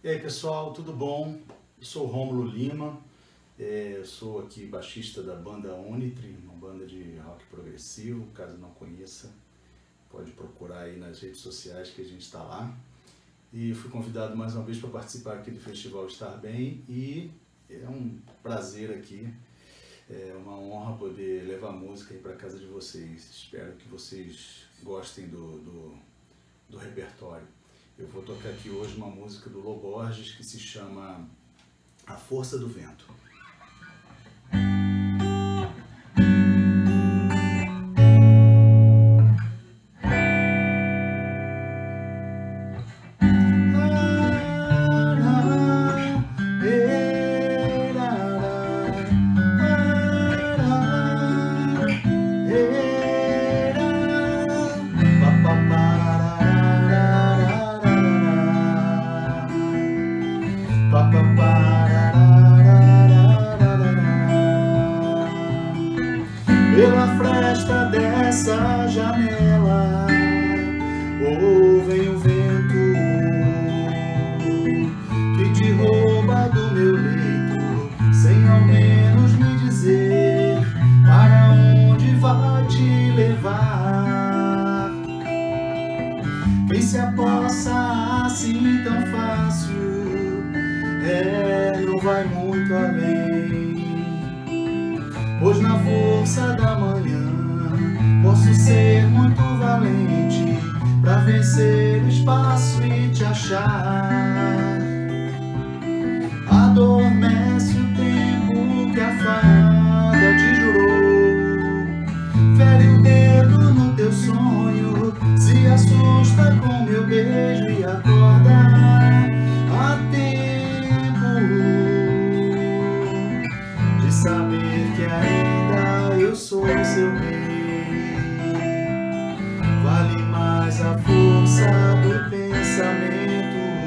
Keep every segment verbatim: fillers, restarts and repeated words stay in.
E aí pessoal, tudo bom? Eu sou o Rômulo Lima, é, eu sou aqui baixista da banda Unitri, uma banda de rock progressivo. Caso não conheça, pode procurar aí nas redes sociais que a gente está lá. E fui convidado mais uma vez para participar aqui do Festival Estar Bem e é um prazer aqui, é uma honra poder levar música aí para casa de vocês. Espero que vocês gostem do, do, do repertório. Eu vou tocar aqui hoje uma música do Lô Borges que se chama A Força do Vento. Pela fresta dessa janela, ou vem o vento que te rouba do meu leito, sem ao menos me dizer para onde vai te levar. Quem se apossa assim tão fácil, é, não vai muito além. Pois na força da manhã posso ser muito valente pra vencer o espaço e te achar. Adormece o tempo que a fada te jurou, fere o dedo no teu sonho, se assusta com meu beijo e acorda a tempo de saber que ainda eu sou seu rei. Vale mais a força do pensamento.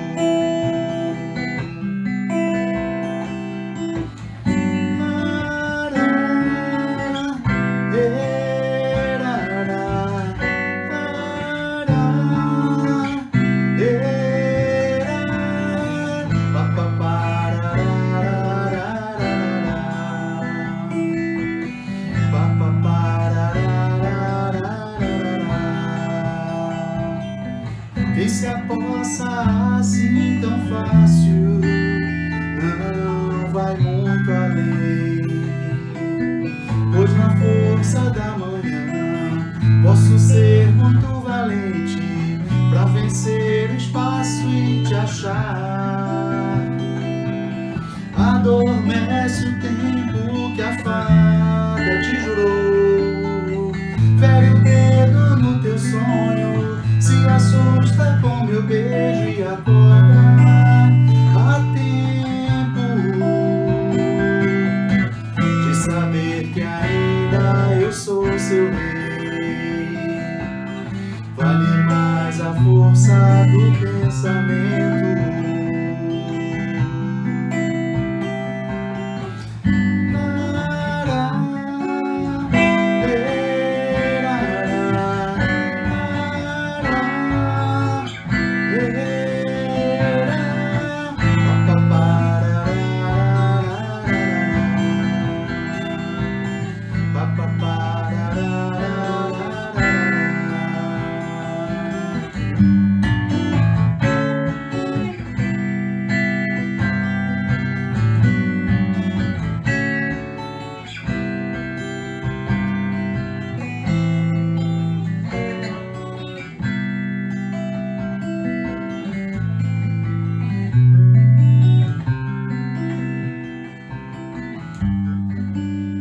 Quem se apossa assim tão fácil, não vai muito além. Pois na força da manhã posso ser muito valente pra vencer o espaço e te achar. Adormece o tempo que a fada te jurou, fere o dedo no teu sonho, se assusta com meu beijo e acorda a tempo de saber que ainda eu sou seu rei. Vale mais a força do pensamento.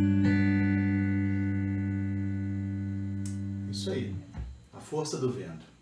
Isso aí, A Força do Vento.